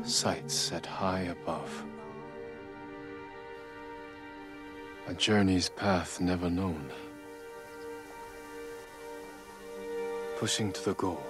sights set high above. A journey's path never known. Pushing to the goal.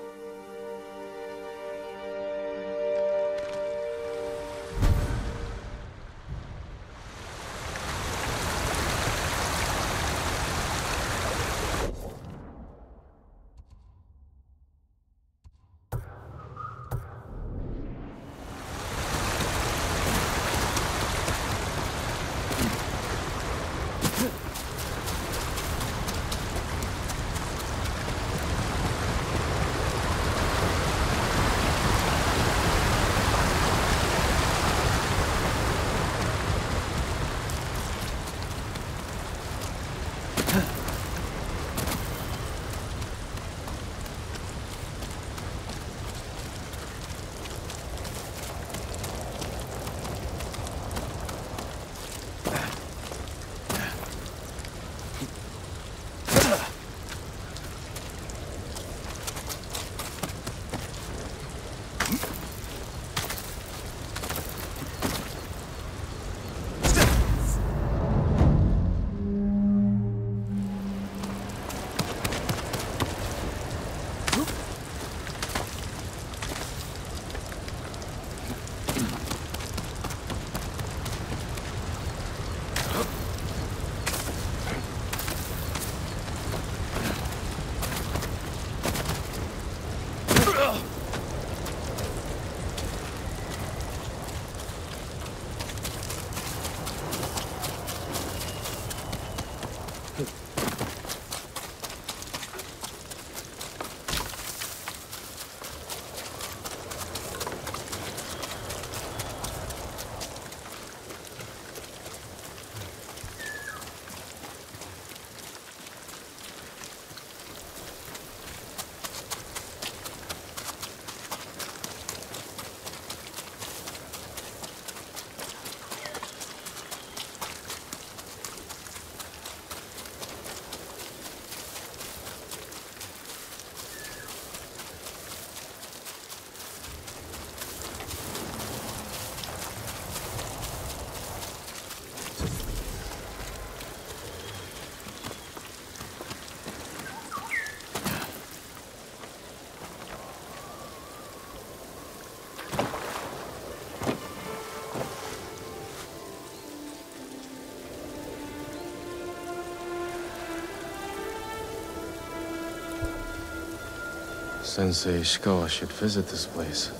Sensei Ishikawa should visit this place.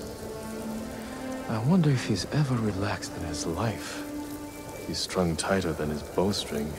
I wonder if he's ever relaxed in his life. He's strung tighter than his bowstring.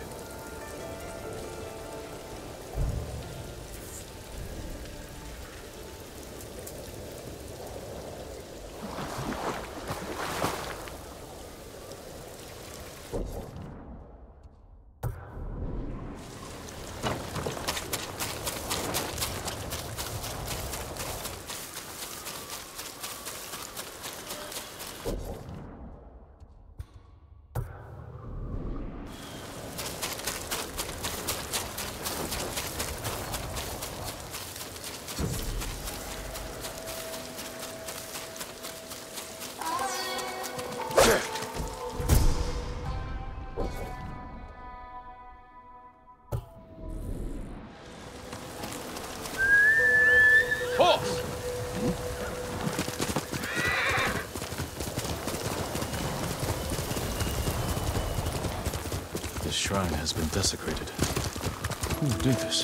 This shrine has been desecrated. Who did this?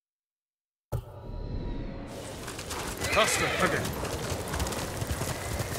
Faster, again.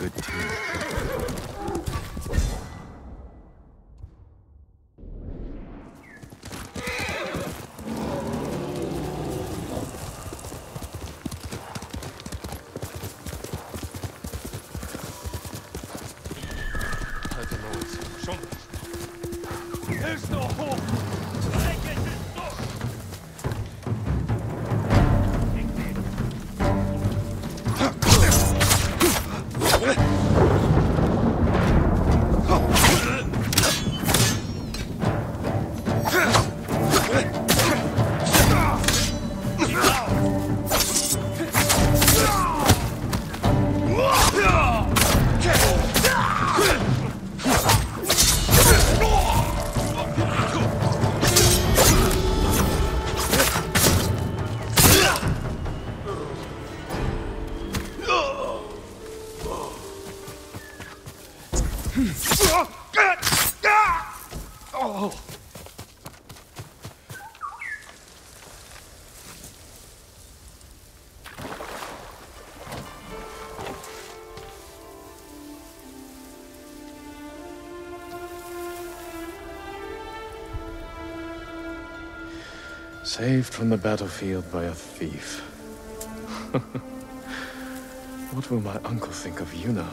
good team. There's no hope! I get this door! Saved from the battlefield by a thief. What will my uncle think of Yuna?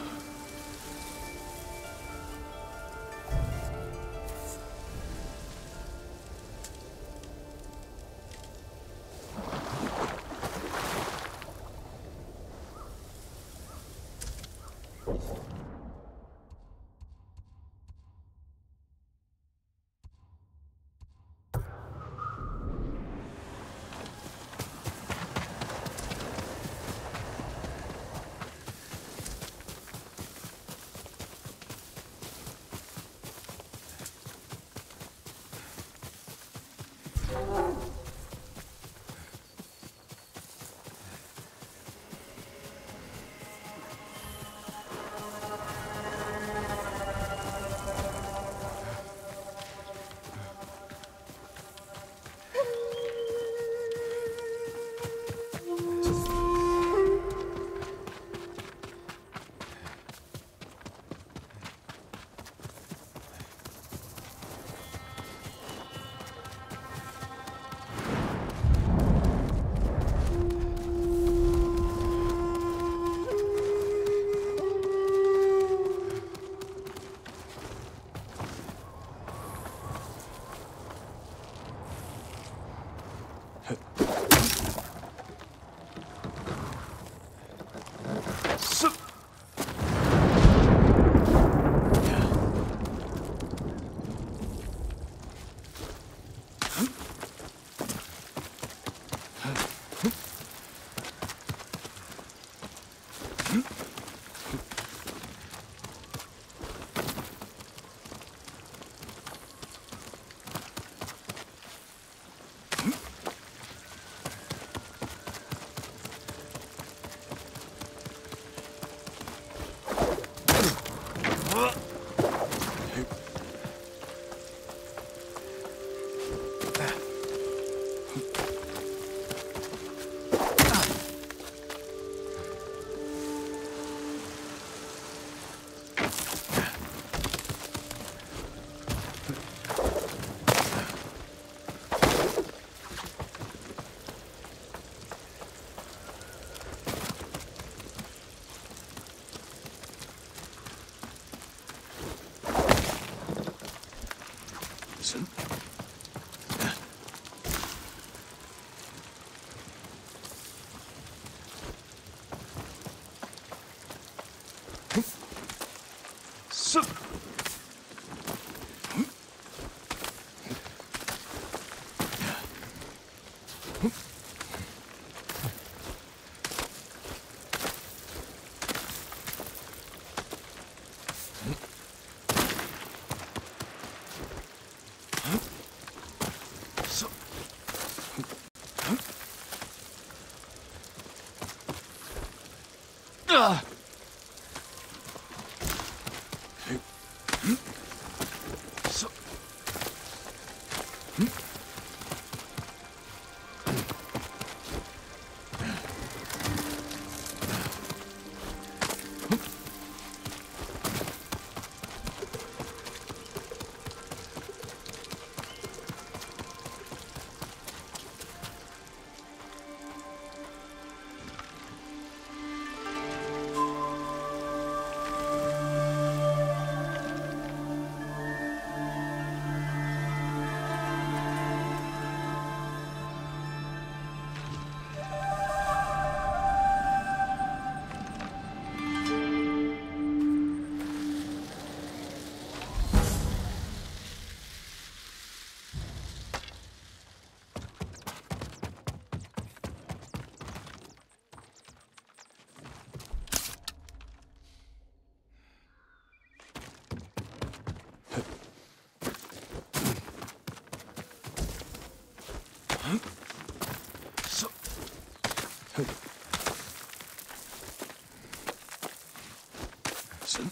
Jackson.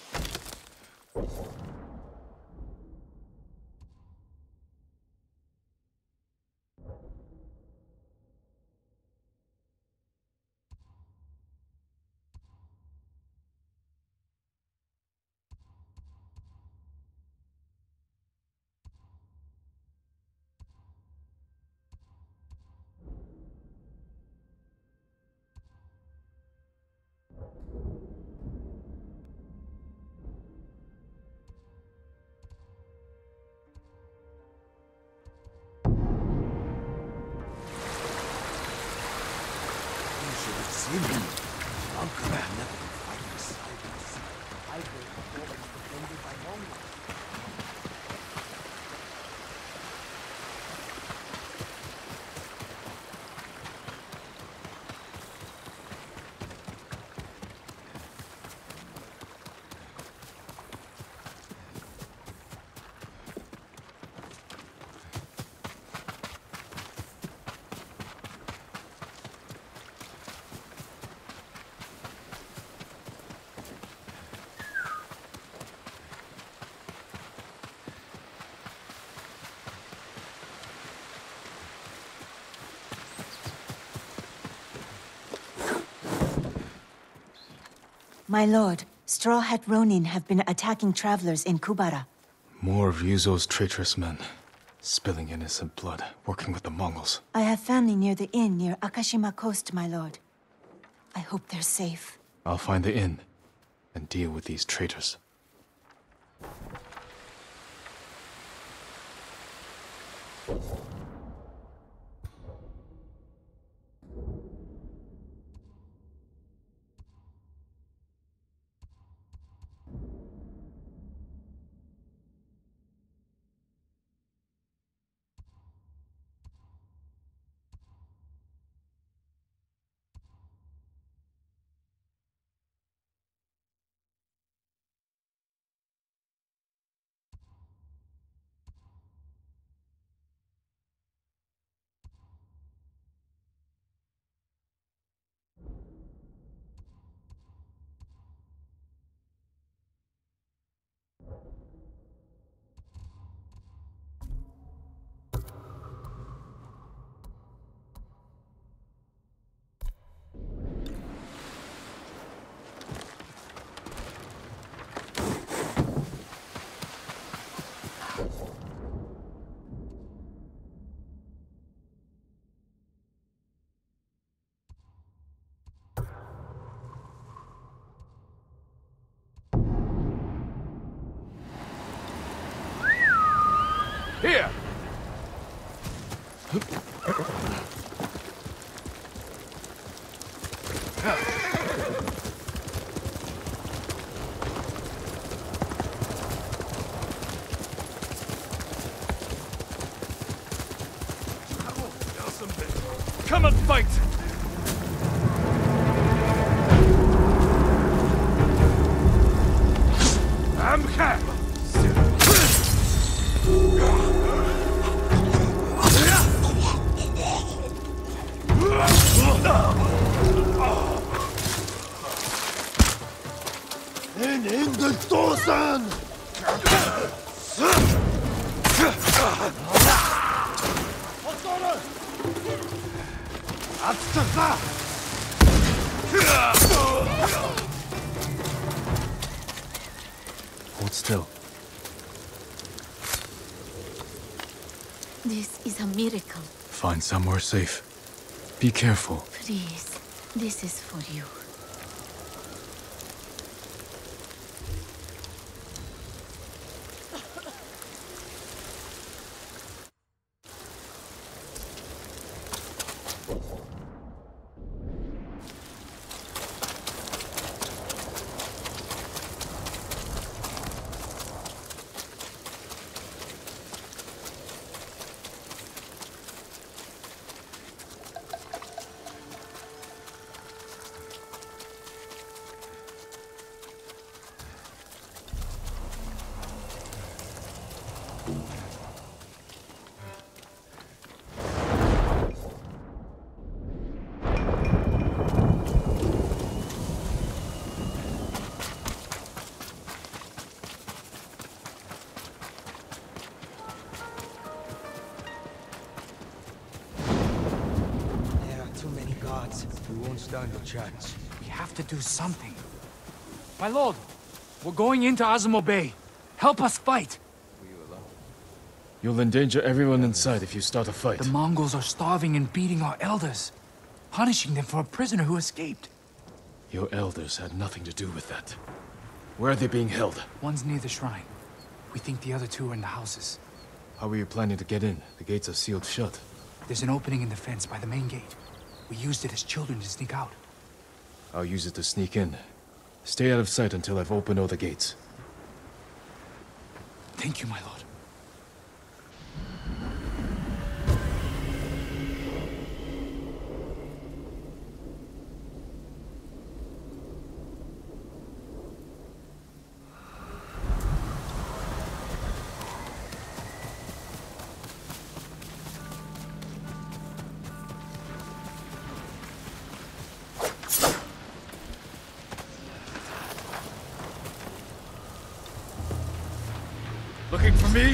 My lord, Straw Hat Ronin have been attacking travelers in Kubara. More of Ryuzo's traitorous men. Spilling innocent blood, working with the Mongols. I have family near the inn near Akashima Coast, my lord. I hope they're safe. I'll find the inn and deal with these traitors. Here! Come and fight! Amkham! In the Dosan! Hold still. This is a miracle. Find somewhere safe. Be careful. Please, this is for you. stand a chance. We have to do something. My lord, we're going into Azamo Bay. Help us fight. You'll endanger everyone inside if you start a fight. The Mongols are starving and beating our elders, punishing them for a prisoner who escaped. Your elders had nothing to do with that. Where are they being held? One's near the shrine. We think the other two are in the houses. How are you planning to get in? The gates are sealed shut. There's an opening in the fence by the main gate. We used it as children to sneak out. I'll use it to sneak in. Stay out of sight until I've opened all the gates. Thank you, my lord. Looking for me?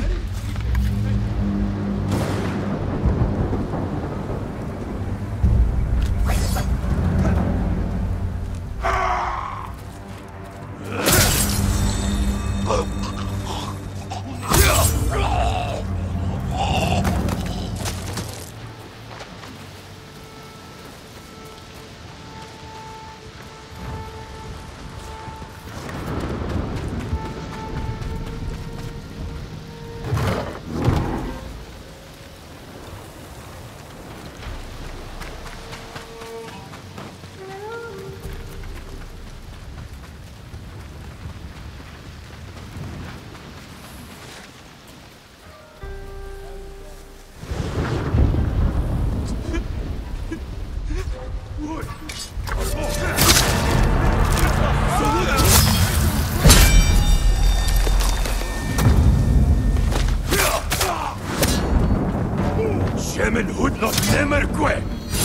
Shemen hudlot nemerque!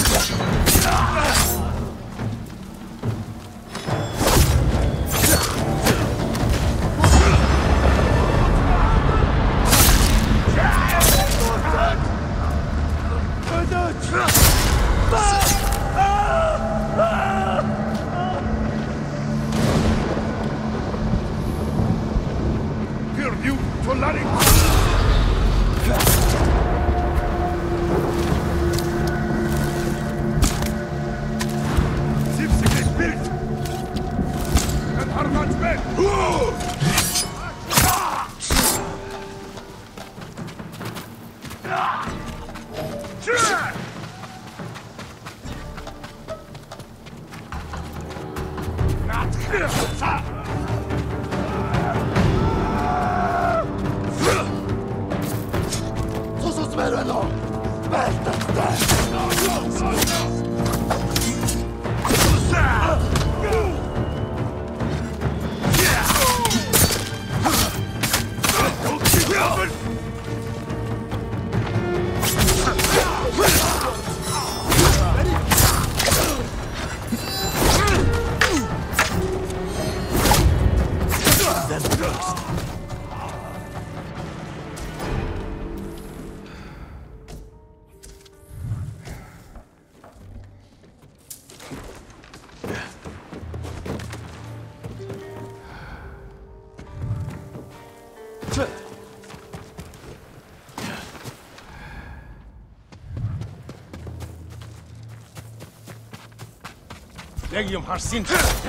Legium Harsin.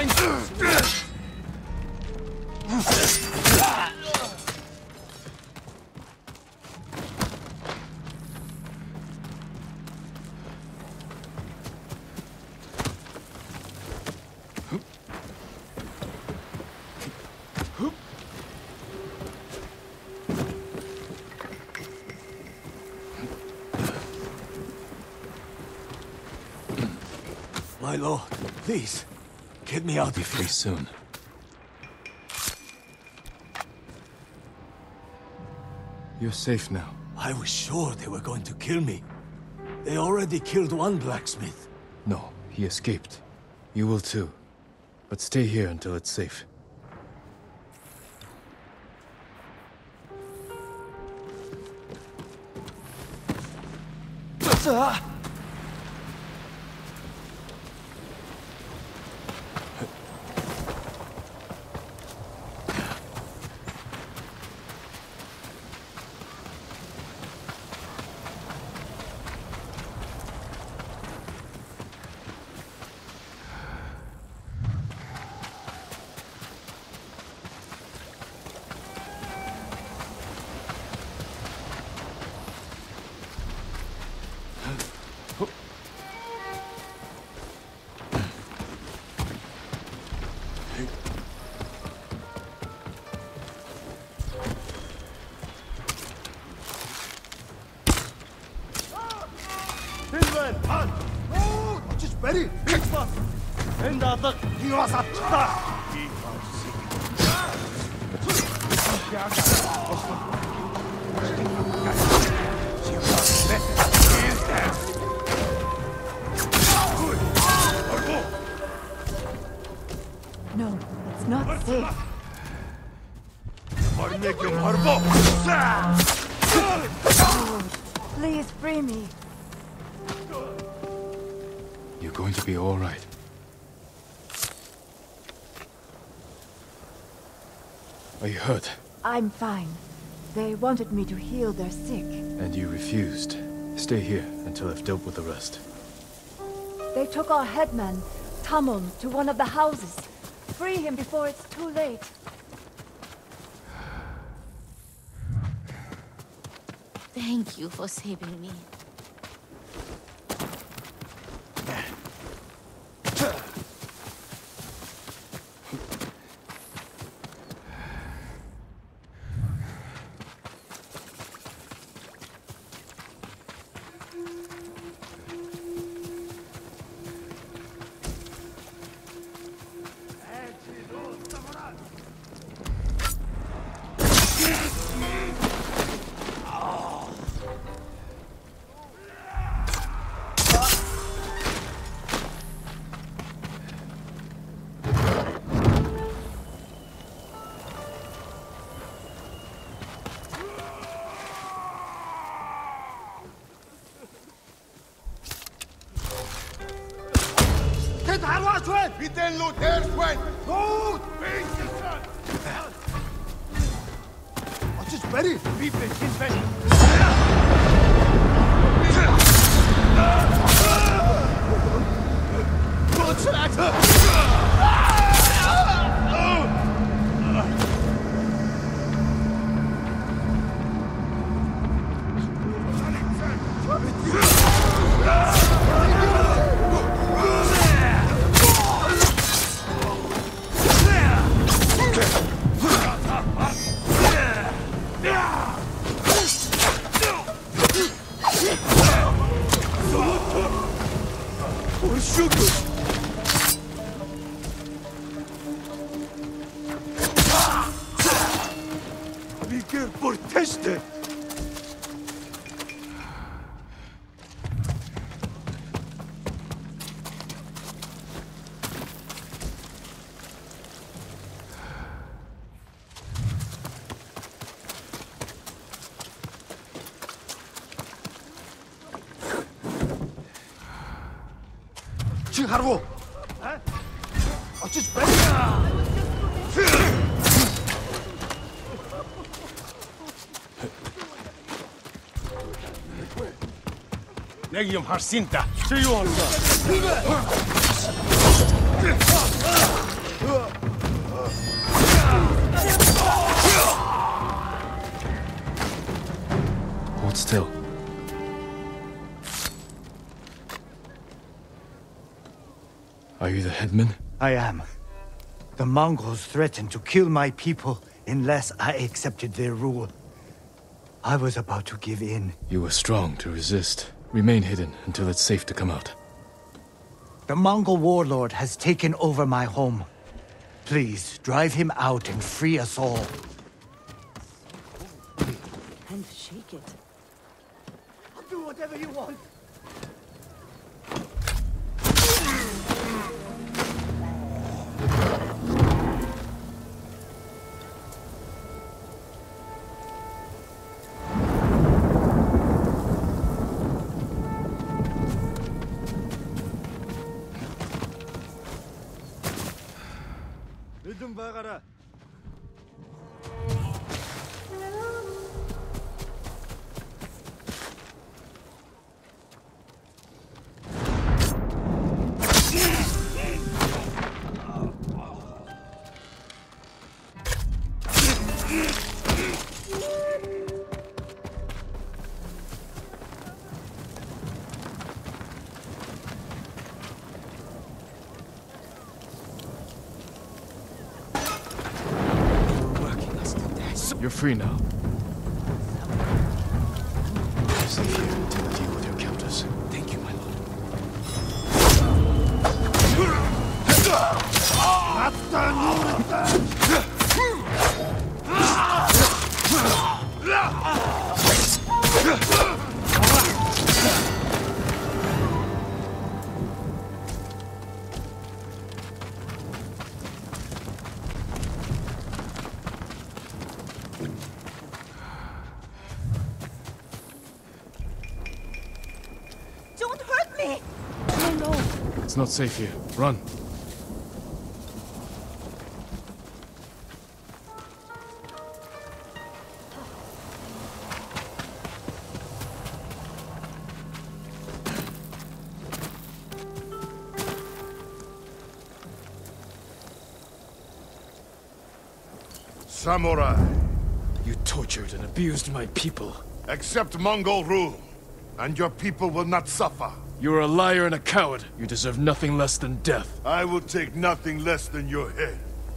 My lord, please, get me out of Be here. free soon. You're safe now. I was sure they were going to kill me. They already killed one blacksmith. No, he escaped. You will too. But stay here until it's safe. Ready? Big 엔다덕 히와사 치다. No, it's not safe. Please free me. You're going to be all right. Are you hurt? I'm fine. They wanted me to heal their sick. And you refused. Stay here until I've dealt with the rest. They took our headman, Tamon, to one of the houses. Free him before it's too late. Thank you for saving me. Bitte Luther Sven! Gut! What's this ready? People in bed. harvo! Açış ben! Legium Harsinta! See you on Hold still. Are you the headman? I am. The Mongols threatened to kill my people unless I accepted their rule. I was about to give in. You were strong to resist. Remain hidden until it's safe to come out. The Mongol warlord has taken over my home. Please, drive him out and free us all. And shake it. I'll do whatever you want. Ödüm bağıra. You're free now. You're safe here until I deal with your countess. Thank you, my lord. Don't hurt me! No, no. It's not safe here. Run. Samurai, You tortured and abused my people. accept Mongol rule, and your people will not suffer. You're a liar and a coward. You deserve nothing less than death. I will take nothing less than your head.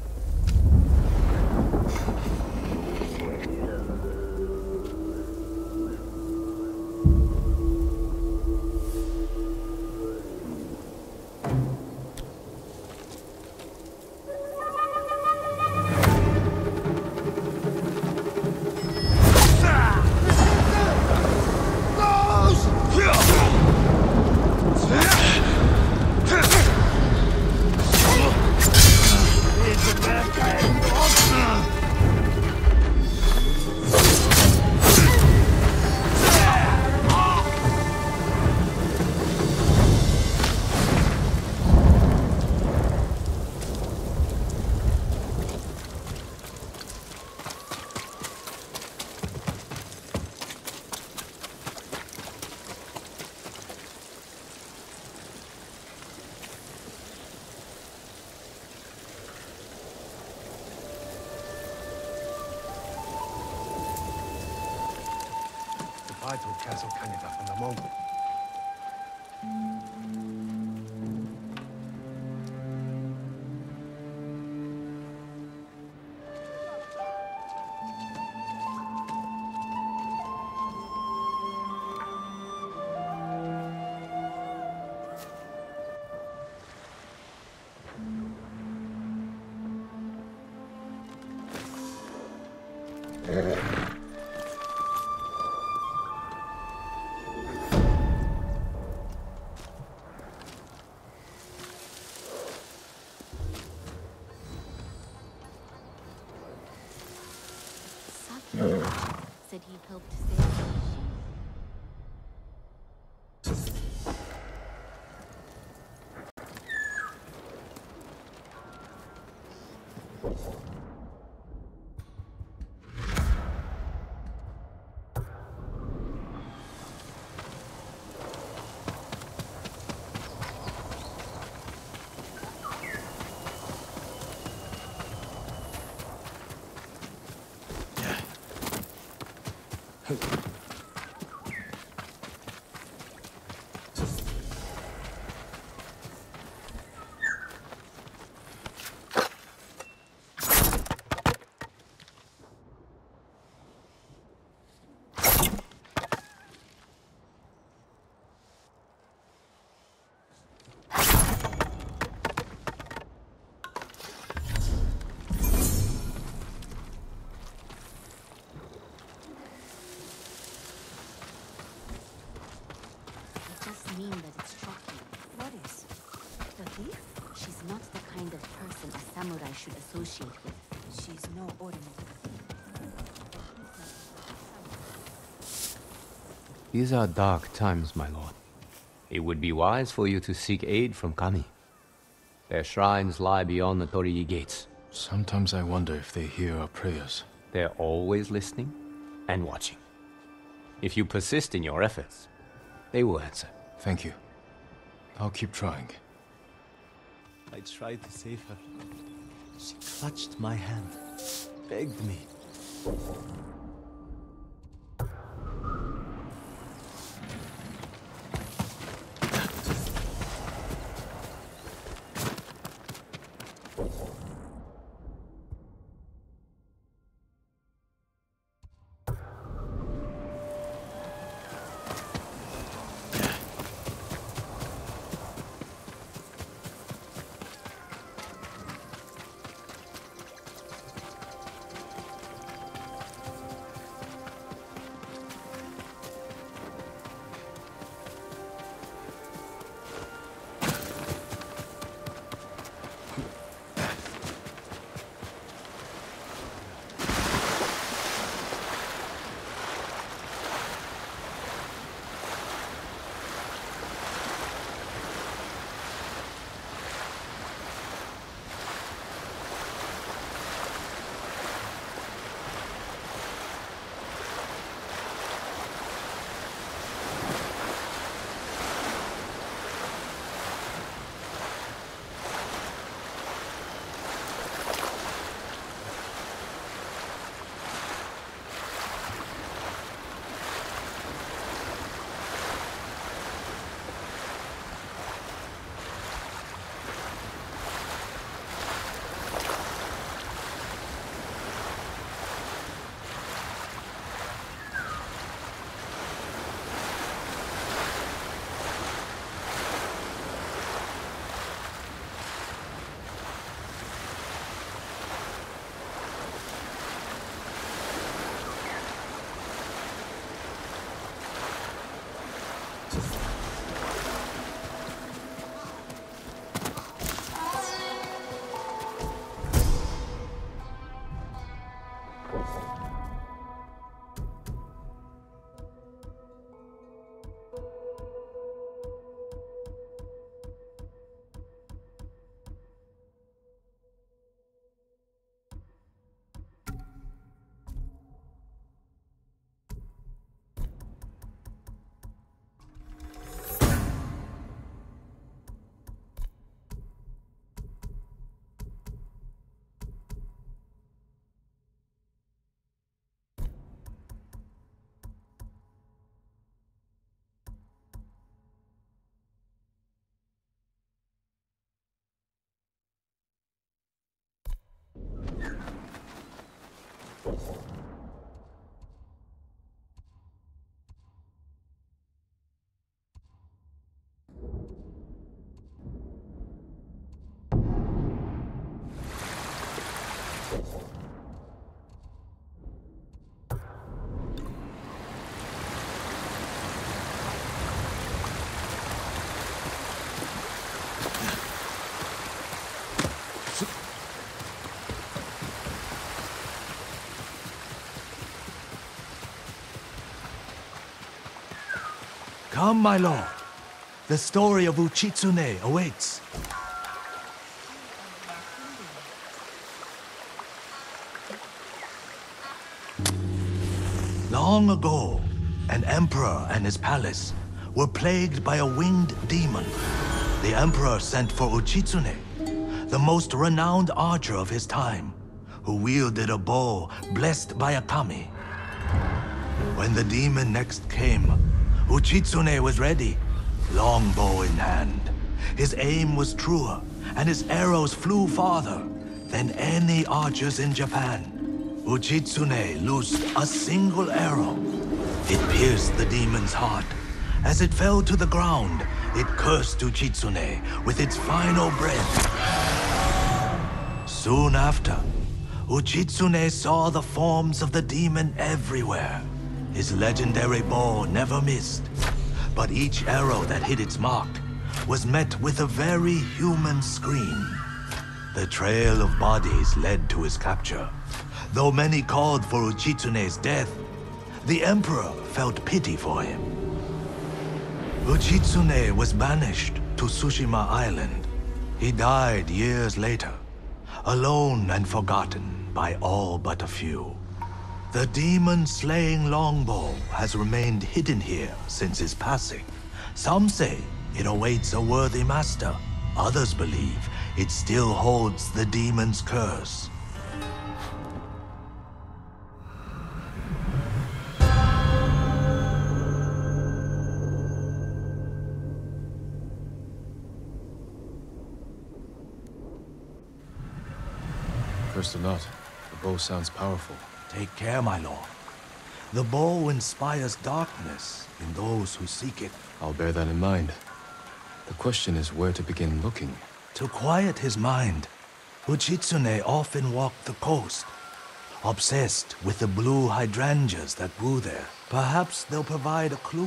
I took Castle Canada from the Mongol. Said he helped save the mean that it struck you. What is? The thief? She's not the kind of person a samurai should associate with. She's no ordinary. These are dark times, my lord. It would be wise for you to seek aid from Kami. Their shrines lie beyond the Torii gates. Sometimes I wonder if they hear our prayers. They're always listening and watching. If you persist in your efforts, they will answer. Thank you. I'll keep trying. I tried to save her. She clutched my hand, begged me. Come, my lord. The story of Uchitsune awaits. Long ago, an emperor and his palace were plagued by a winged demon. The emperor sent for Uchitsune, the most renowned archer of his time, who wielded a bow blessed by a kami. When the demon next came, Uchitsune was ready, longbow in hand. His aim was truer, and his arrows flew farther than any archers in Japan. Uchitsune loosed a single arrow. It pierced the demon's heart. As it fell to the ground, it cursed Uchitsune with its final breath. Soon after, Uchitsune saw the forms of the demon everywhere. His legendary bow never missed, but each arrow that hit its mark was met with a very human scream. The trail of bodies led to his capture. Though many called for Uchitsune's death, the emperor felt pity for him. Uchitsune was banished to Tsushima Island. He died years later, alone and forgotten by all but a few. The demon-slaying longbow has remained hidden here since his passing. Some say it awaits a worthy master. Others believe it still holds the demon's curse. First or not, the bow sounds powerful. Take care, my lord. The bow inspires darkness in those who seek it. I'll bear that in mind. The question is where to begin looking. To quiet his mind, Uchitsune often walked the coast, obsessed with the blue hydrangeas that grew there. Perhaps they'll provide a clue.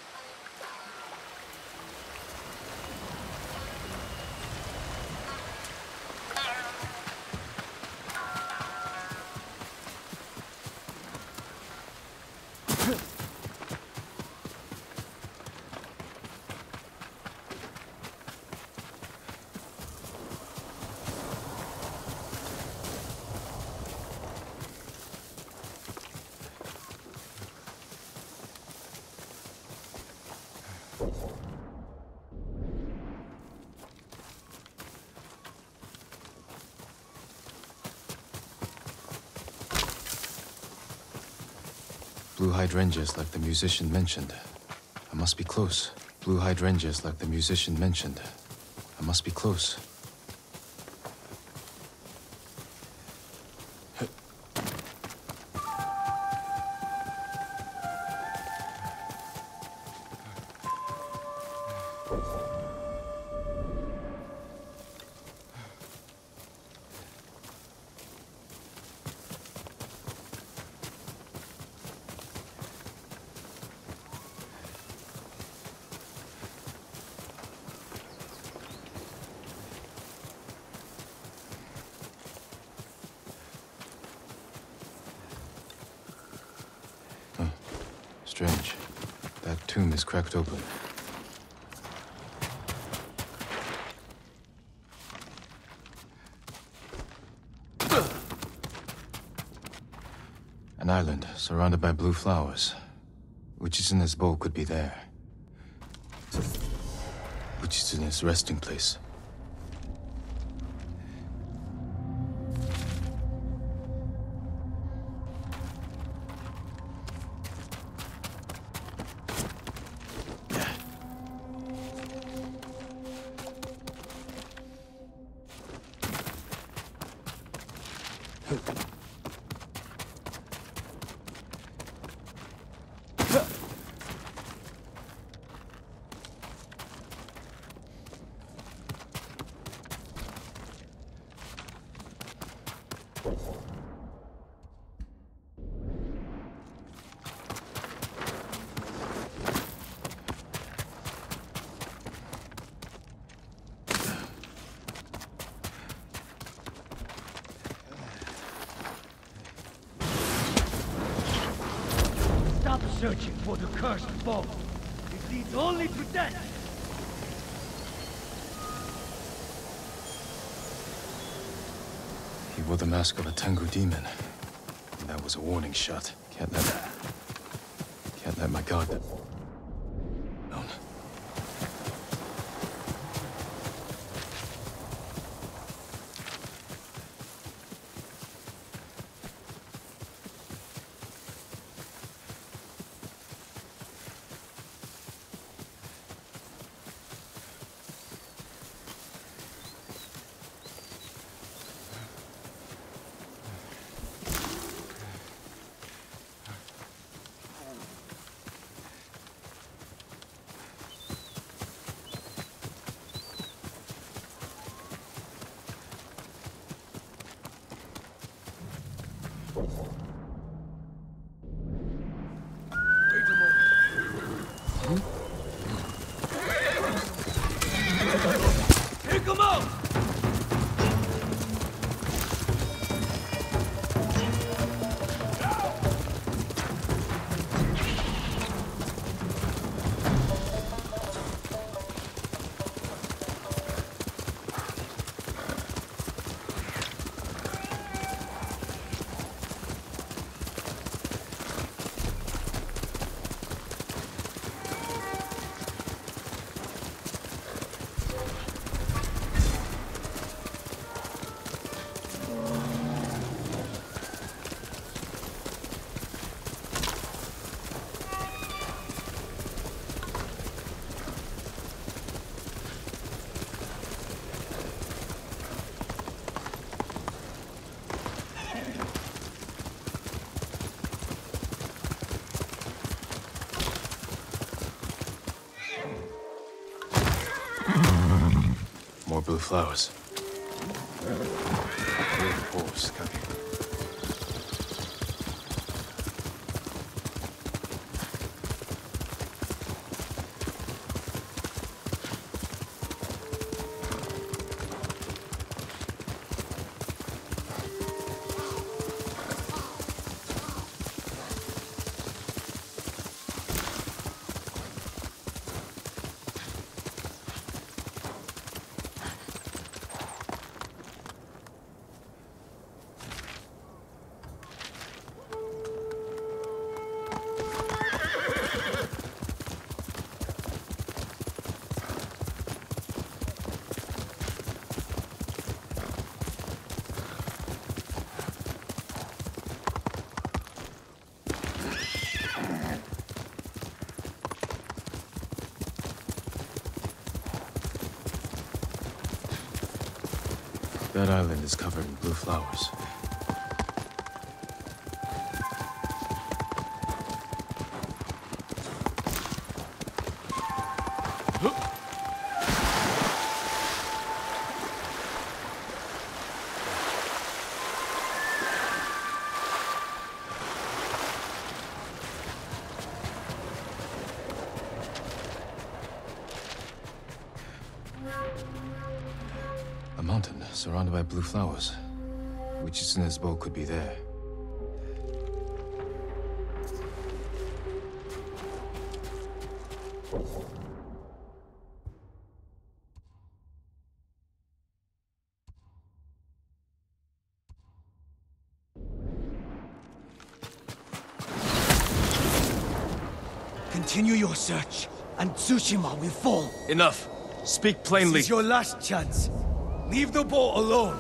Blue hydrangeas like the musician mentioned. I must be close. Blue hydrangeas like the musician mentioned. I must be close. Strange. That tomb is cracked open. An island surrounded by blue flowers. Uchizune's bow could be there. Uchizune's resting place. Stop searching for the cursed bow. It leads only to death. He wore the mask of a Tengu demon. And that was a warning shot. Can't let my guard down. Take him out! More blue flowers. Great horse, Kage. That island is covered in blue flowers. A mountain surrounded by blue flowers. Uchizune's bow could be there. Continue your search, and Tsushima will fall. Enough. Speak plainly. This is your last chance. Leave the boat alone.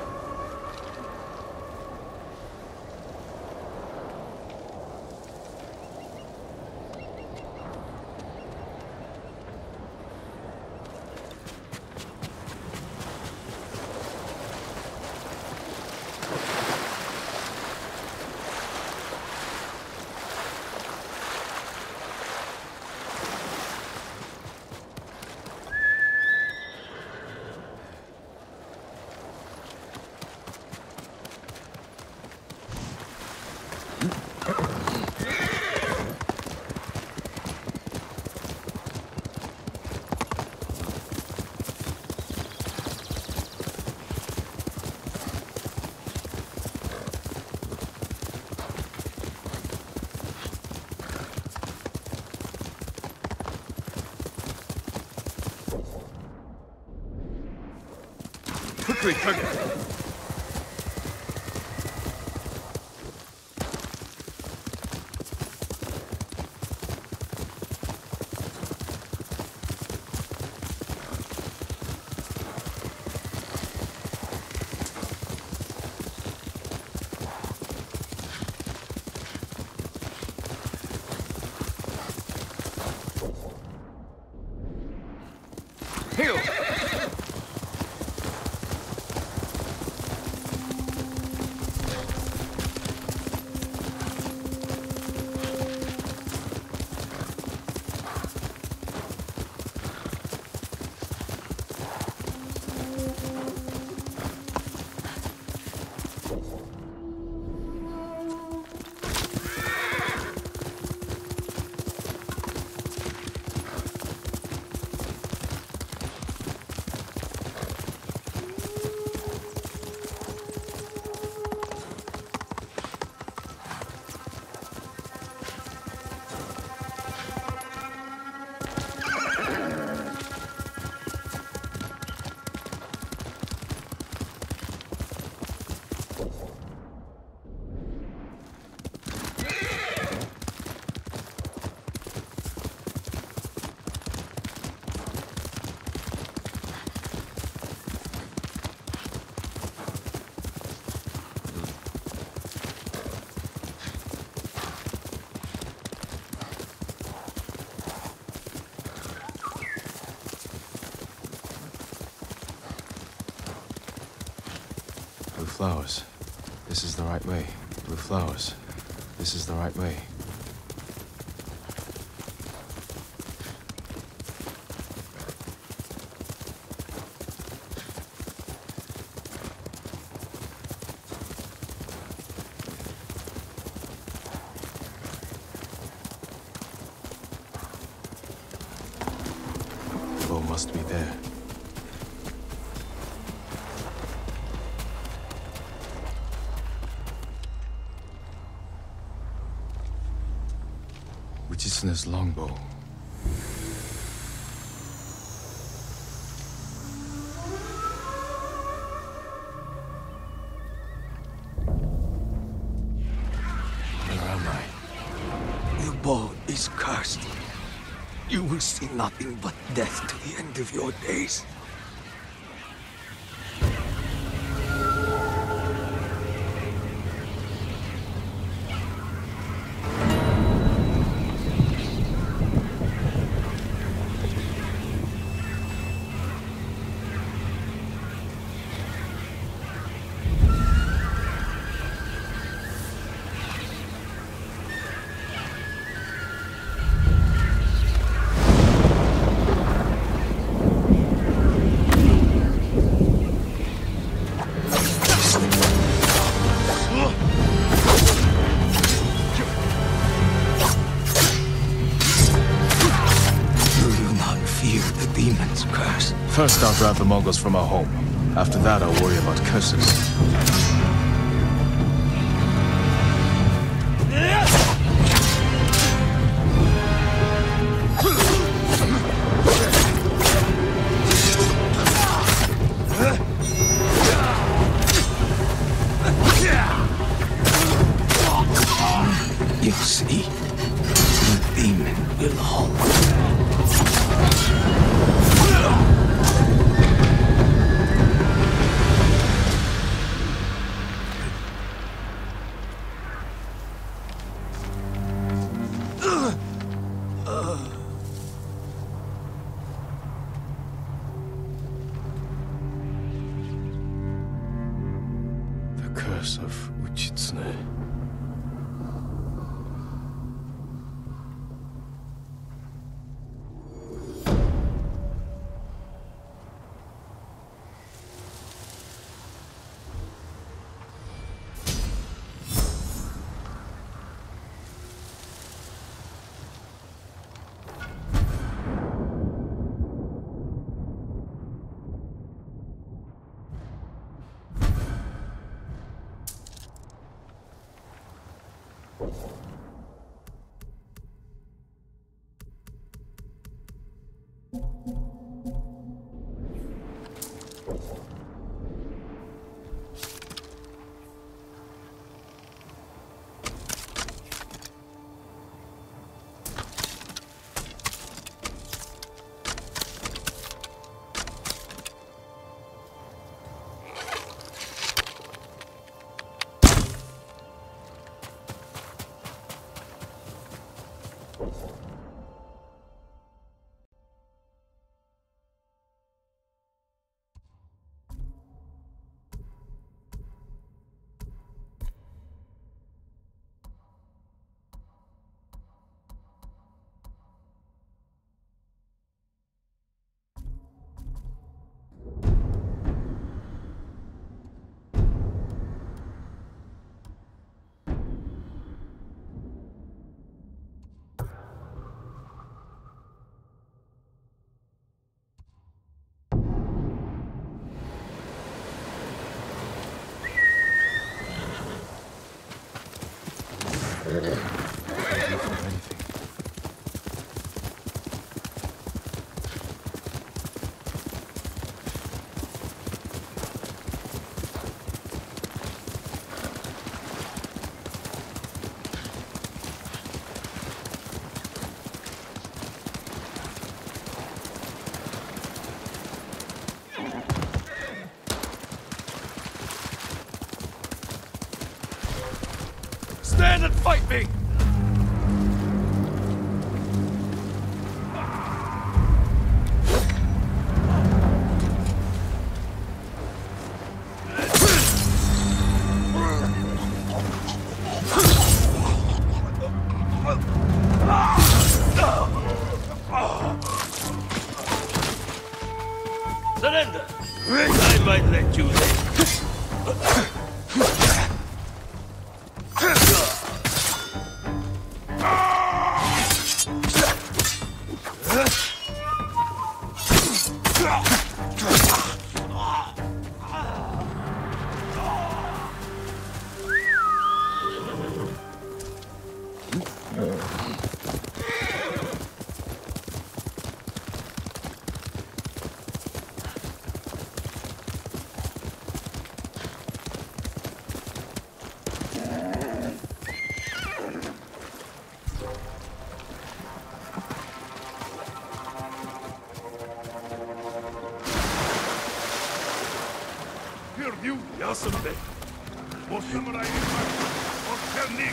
Quickly, Kaga. Heal! Blue flowers. This is the right way. Blue flowers. This is the right way. The bow must be there. Uchitsune's longbow. Where am I? Your bow is cursed. You will see nothing but death to the end of your days. First, I'll drive the Mongols from our home. After that, I'll worry about curses. see. The demon will halt. The curse of Uchitsune. Stand and fight me! Surrender! I might let you live. You, Yasumbe. Or samurai in or Ternik.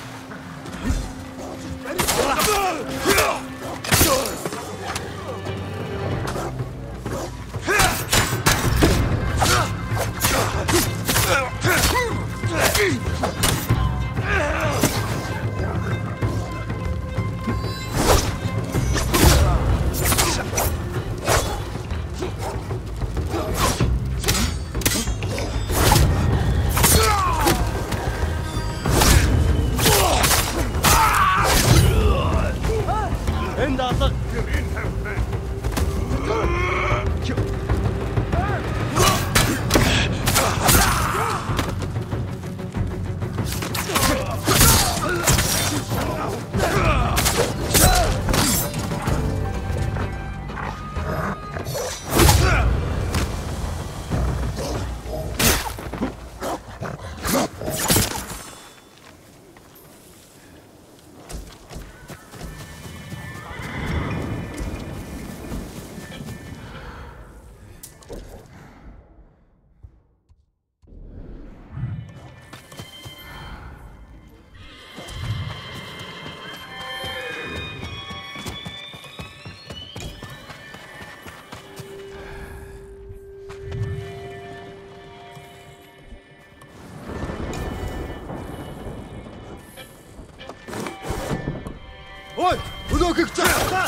Ой! Өнөө гих чаа!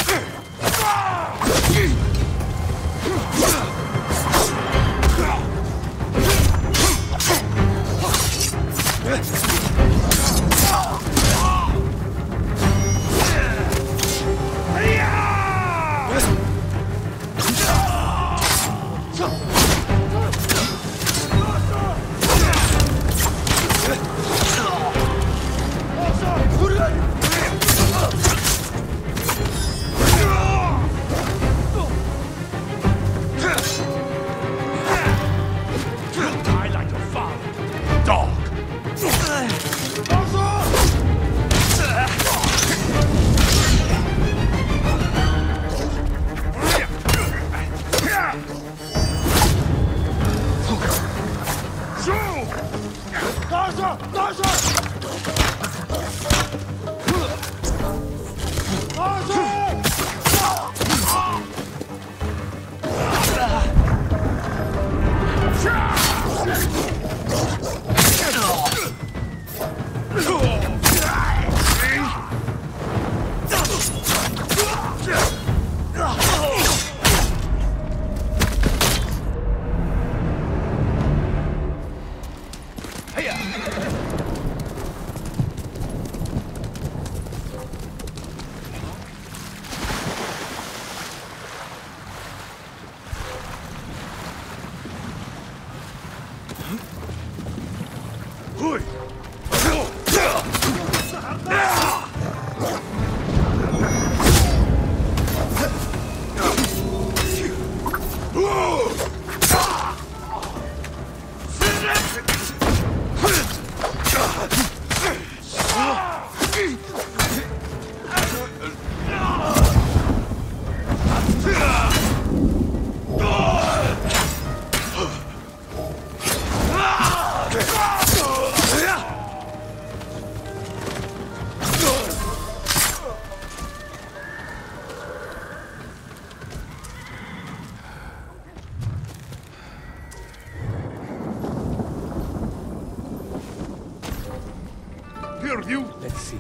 Let's see.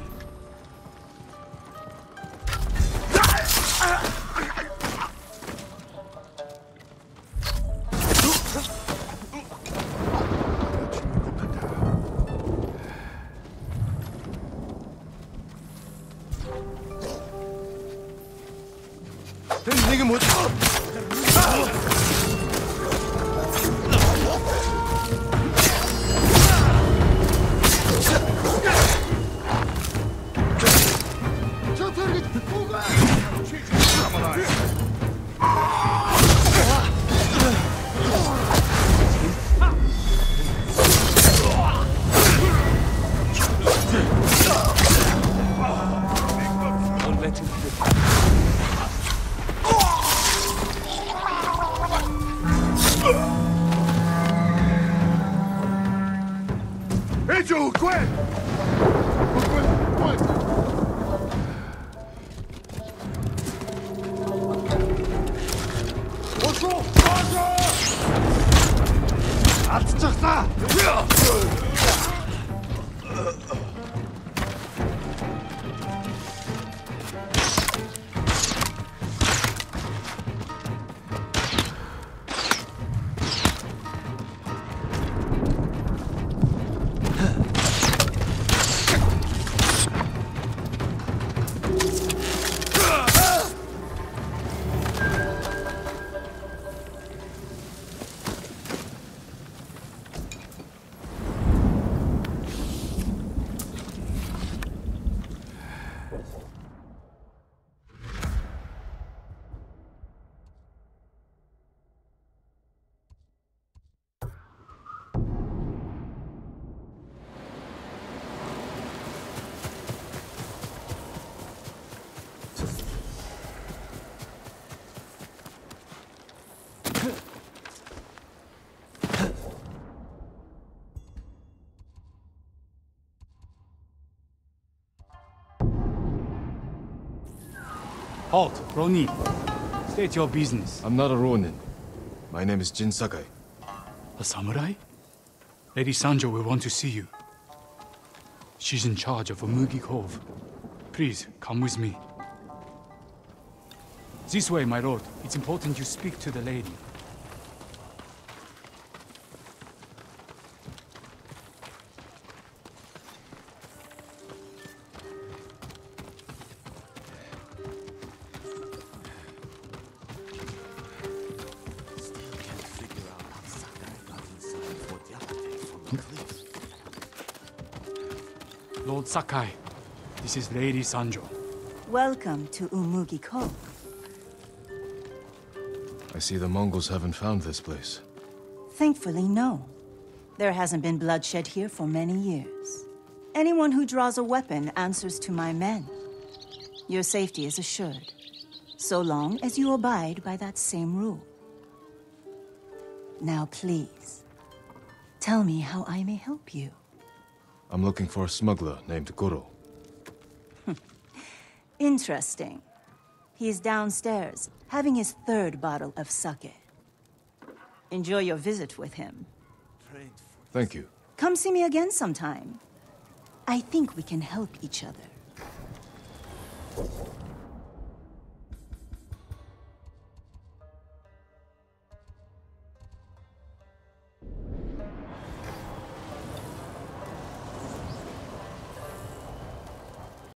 Halt, Ronin. State your business. I'm not a Ronin. My name is Jin Sakai. A samurai? Lady Sanjo will want to see you. She's in charge of Umugi Cove. Please, come with me. This way, my lord. It's important you speak to the lady. Lord Sakai, this is Lady Sanjo. Welcome to Umugi Cove. I see the Mongols haven't found this place. Thankfully, no. There hasn't been bloodshed here for many years. Anyone who draws a weapon answers to my men. Your safety is assured, so long as you abide by that same rule. Now, please, tell me how I may help you. I'm looking for a smuggler named Goro. Interesting. He's downstairs, having his third bottle of sake. Enjoy your visit with him. Thank you. Come see me again sometime. I think we can help each other.